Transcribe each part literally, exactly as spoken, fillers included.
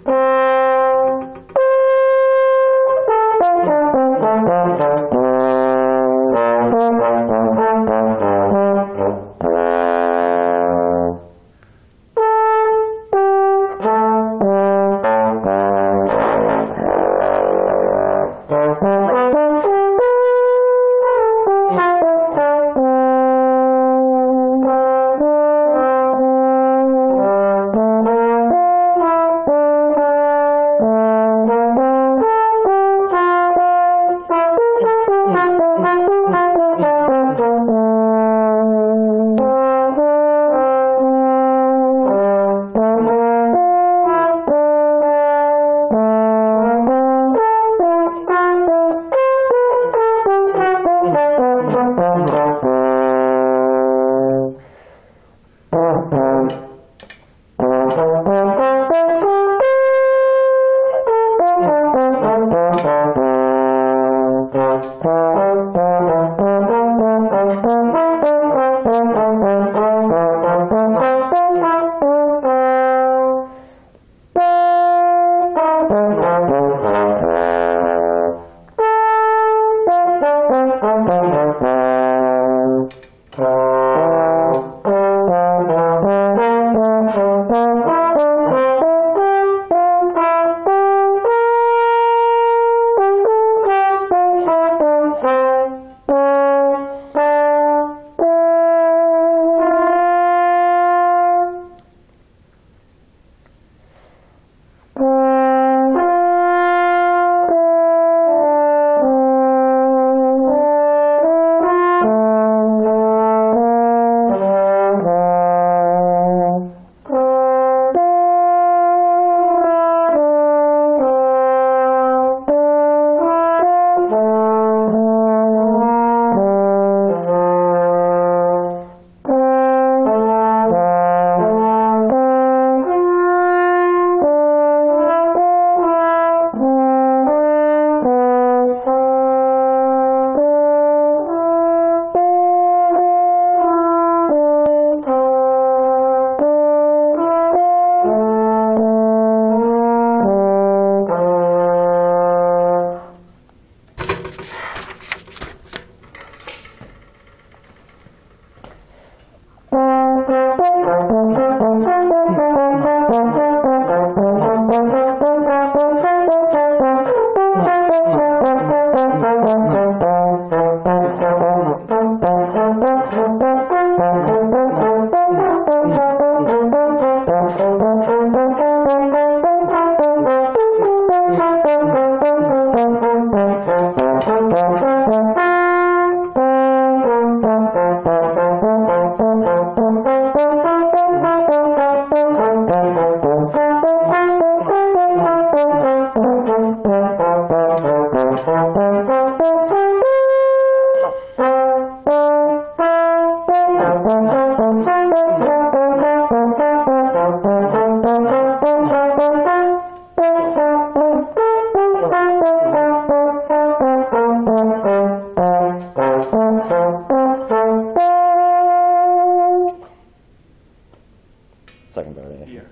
Second bar, yeah.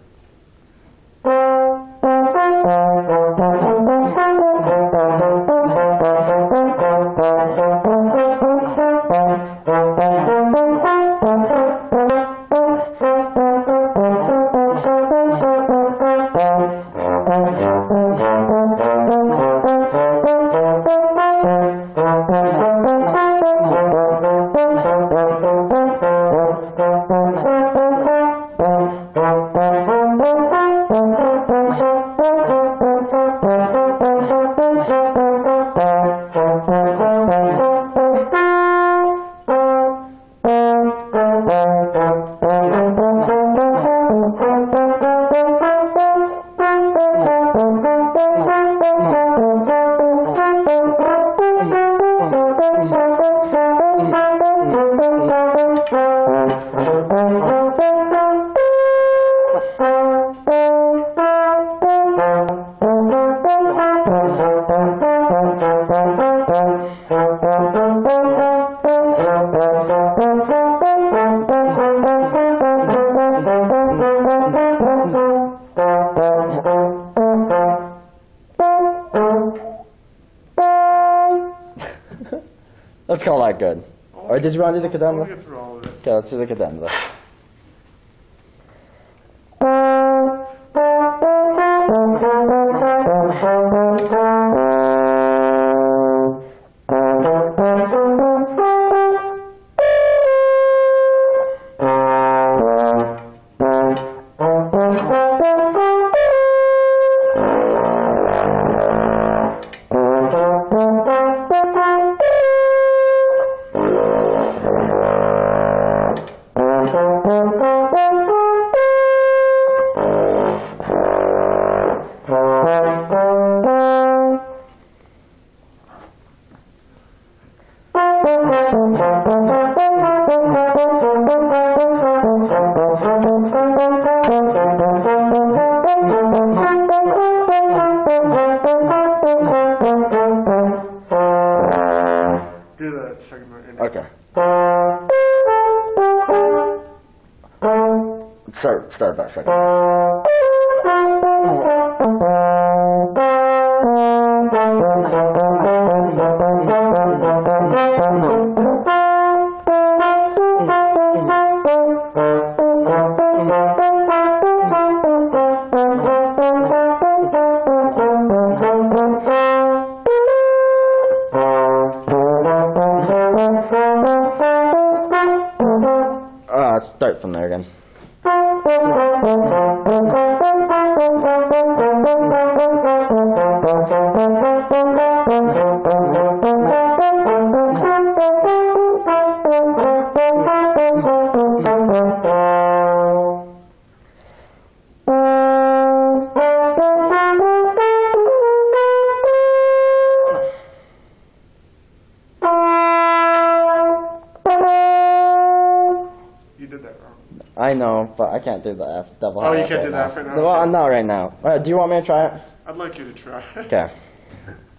Thank you. Let's call that good. Or did you want to do the I cadenza? want to get through all of it. Okay, let's do the cadenza. Do the second part. and- Okay. Start, start that second. Uh, start from there again. You did that wrong. I know, but I can't do the F double. Oh, you F can't right do the now. F right now? Well, not right now. Uh, do you want me to try it? I'd like you to try. Okay.